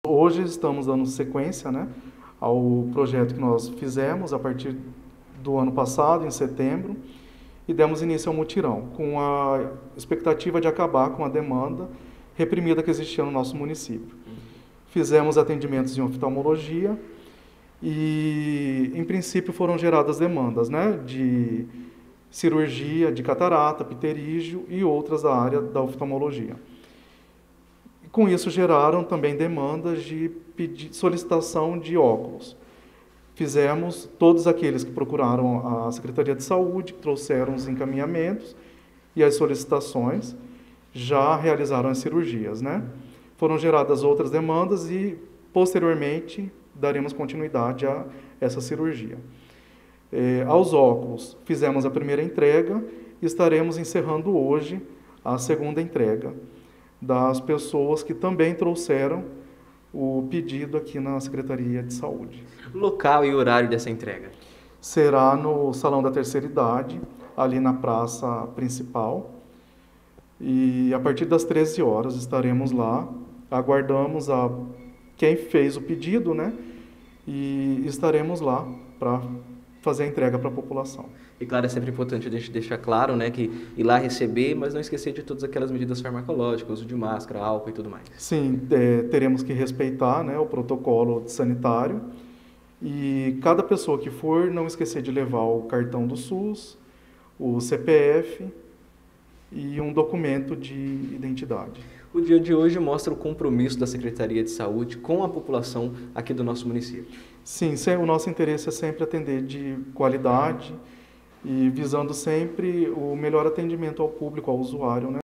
Hoje estamos dando sequência, né, ao projeto que nós fizemos a partir do ano passado, em setembro, e demos início ao mutirão, com a expectativa de acabar com a demanda reprimida que existia no nosso município. Fizemos atendimentos em oftalmologia e, em princípio, foram geradas demandas, né, de cirurgia de catarata, pterígio e outras da área da oftalmologia. Com isso, geraram também demandas de solicitação de óculos. Fizemos todos aqueles que procuraram a Secretaria de Saúde, que trouxeram os encaminhamentos e as solicitações, já realizaram as cirurgias, né? Foram geradas outras demandas e, posteriormente, daremos continuidade a essa cirurgia. Aos óculos, fizemos a primeira entrega e estaremos encerrando hoje a segunda entrega das pessoas que também trouxeram o pedido aqui na Secretaria de Saúde. Local e horário dessa entrega? Será no Salão da Terceira Idade, ali na praça principal. E a partir das 13 horas estaremos lá, aguardamos quem fez o pedido, né? E estaremos lá para fazer a entrega para a população. E claro, é sempre importante a gente deixar claro, né, que ir lá receber, mas não esquecer de todas aquelas medidas farmacológicas, uso de máscara, álcool e tudo mais. Sim, teremos que respeitar, né, o protocolo sanitário e cada pessoa que for, não esquecer de levar o cartão do SUS, o CPF e um documento de identidade. O dia de hoje mostra o compromisso da Secretaria de Saúde com a população aqui do nosso município. Sim, o nosso interesse é sempre atender de qualidade e visando sempre o melhor atendimento ao público, ao usuário, né?